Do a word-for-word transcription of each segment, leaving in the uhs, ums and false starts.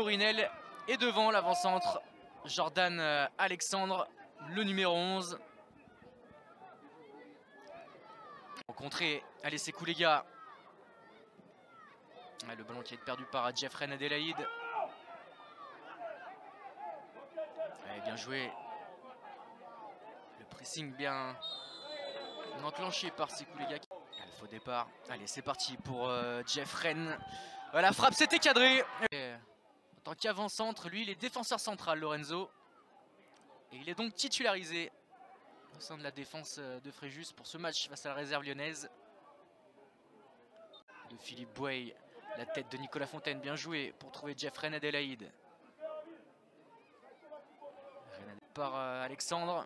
Corinel est devant l'avant-centre. Jordan Alexandre, le numéro onze. En contrée, allez c'est cool les gars. Le ballon qui est perdu par Jeffrey Adelaide. Allez, bien joué. Le pressing bien enclenché par ces coups les gars. Le faux départ. Allez c'est parti pour euh, Jeffrey. La frappe c'était cadré. Et en tant qu'avant-centre, lui il est défenseur central Lorenzo. Et il est donc titularisé au sein de la défense de Fréjus pour ce match face à la réserve lyonnaise. De Philippe Bouey, la tête de Nicolas Fontaine, bien joué pour trouver Jeffrey Adelaide. Par euh, Alexandre.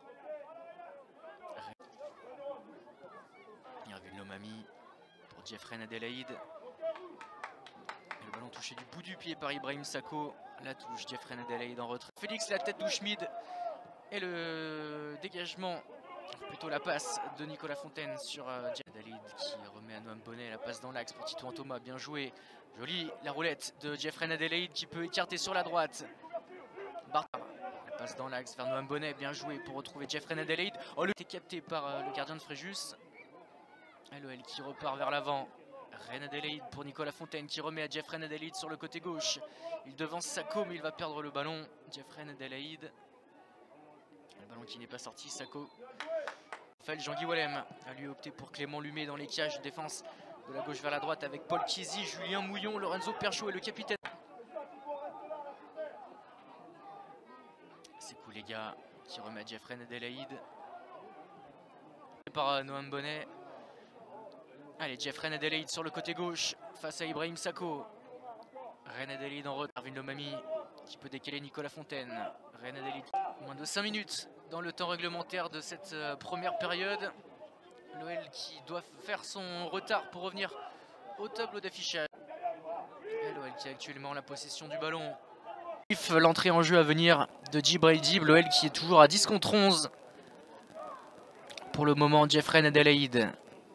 Irvine Lomami pour Jeffrey Adelaide. Et le ballon touché du bout du pied par Ibrahim Sako. La touche, Jeffrey Adelaide en retrait. Félix, la tête d'Ouchmid. Et le dégagement, plutôt la passe de Nicolas Fontaine sur euh, Adelaide qui remet à Noam Bonnet. La passe dans l'axe pour Tito Thomas, bien joué. Jolie la roulette de Jeffrey Adelaide qui peut écarter sur la droite. Bartha. La passe dans l'axe vers Noam Bonnet, bien joué pour retrouver Jeffrey Adelaide. Oh, le était capté par euh, le gardien de Fréjus. L O L qui repart vers l'avant. Ren Adelaide pour Nicolas Fontaine qui remet à Jeffrey Adelaide sur le côté gauche. Il devance Sako mais il va perdre le ballon. Jeffrey Adelaide. Le ballon qui n'est pas sorti, Sako. Raphaël Jean-Guy Wallem a lui opté pour Clément Lumet dans les cages de défense de la gauche vers la droite avec Paul Chizy, Julien Mouillon, Lorenzo Perchaud et le capitaine. C'est cool les gars qui remet à Jeffrey Adelaide. Par Noam Bonnet. Allez, Jeffrey Adelaide sur le côté gauche face à Ibrahim Sako. Ren Adelaide en retrait. Arvin Lomami qui peut décaler Nicolas Fontaine. Ren Adelaide. Moins de cinq minutes dans le temps réglementaire de cette euh, première période. L'O L qui doit faire son retard pour revenir au tableau d'affichage. L'O L qui a actuellement la possession du ballon. L'entrée en jeu à venir de Djibril Dib. L'O L qui est toujours à dix contre onze. Pour le moment, Jeffrey Adelaide.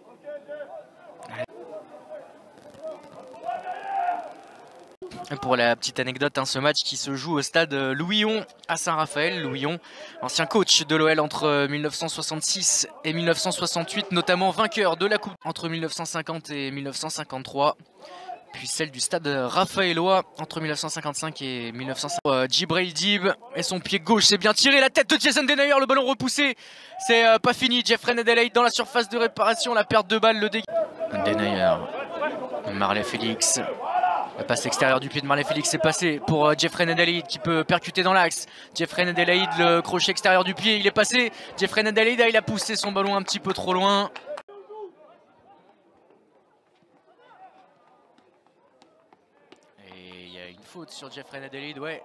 Pour la petite anecdote, hein, ce match qui se joue au stade Louis-Hon à Saint-Raphaël. Louis-Hon, ancien coach de l'O L entre mille neuf cent soixante-six et mille neuf cent soixante-huit, notamment vainqueur de la Coupe entre mille neuf cent cinquante et mille neuf cent cinquante-trois. Puis celle du stade Raphaélois entre mille neuf cent cinquante-cinq et mille neuf cent cinquante. Euh, Djibril Dib et son pied gauche, c'est bien tiré. La tête de Jason Denayer, le ballon repoussé. C'est euh, pas fini. Jeffrey Adelaide dans la surface de réparation. La perte de balle, le dégât. Denayer, Marley Félix. La passe extérieure du pied de Marley Félix est passée pour euh, Jeffrey Adelaide qui peut percuter dans l'axe. Jeffrey Adelaide, le crochet extérieur du pied, il est passé. Jeffrey Adelaide, il a poussé son ballon un petit peu trop loin. Et il y a une faute sur Jeffrey Adelaide, ouais.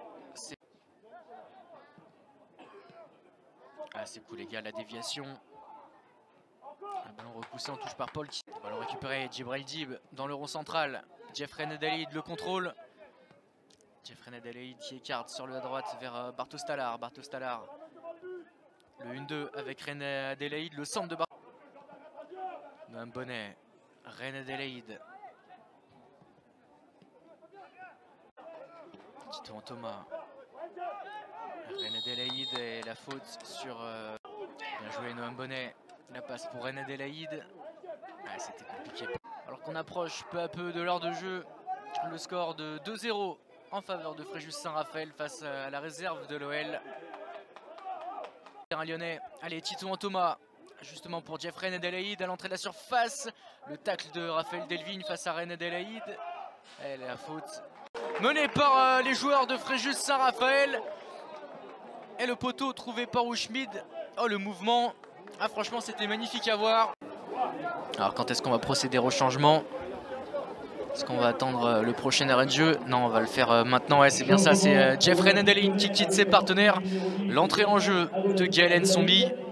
Ah, c'est cool les gars, la déviation. Un ballon repoussé en touche par Paul. Ballon récupéré, Djibril Dib dans le rond central. Jeffrey Adelaide le contrôle. Jeffrey Adelaide qui écarte sur la droite vers Bartos Talar. Bartos Talar. Le un deux avec Ren Adelaide. Le centre de Bartos. Noam Bonnet. Ren Adelaide. Tito Thomas. Ren Adelaide et la faute sur... Euh... Bien joué Noam Bonnet. La passe pour Ren Adelaide. Ah, c'était compliqué. Alors qu'on approche peu à peu de l'heure de jeu, le score de deux zéro en faveur de Fréjus Saint-Raphaël face à la réserve de l'O L. Terrain lyonnais. Allez, Tito Thomas, justement pour Jeffrey Adelaide à l'entrée de la surface. Le tacle de Raphaël Delvigne face à Ren Adelaide. Elle est la faute. Menée par euh, les joueurs de Fréjus Saint-Raphaël. Et le poteau trouvé par Ouchmid. Oh, le mouvement. Ah, franchement, c'était magnifique à voir. Alors quand est-ce qu'on va procéder au changement? Est-ce qu'on va attendre le prochain arrêt de jeu? Non, on va le faire maintenant, ouais c'est bien ça, c'est Jeffrey Adelaide qui quitte ses partenaires. L'entrée en jeu de Gaël Nsombi.